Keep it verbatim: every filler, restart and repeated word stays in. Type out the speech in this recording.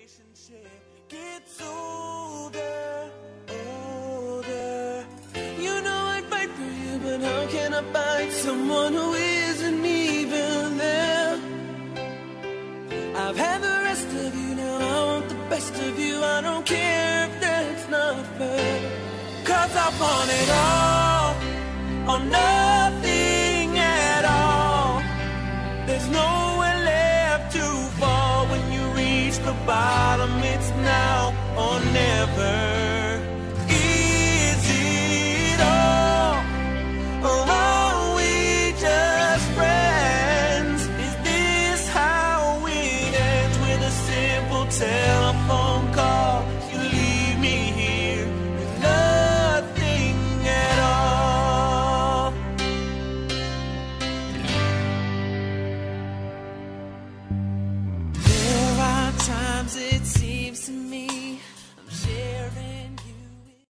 relationship gets older, older. You know I'd fight for you, but how can I fight someone who isn't even there? I've had the rest of you, now I want the best of you. I don't care if that's not fair, 'cause I want it all or nothing at all. There's nowhere left to fall. When you reach the bottom, it's now or never. Is it all, or are we just friends? Is this how it ends, with a simple tell?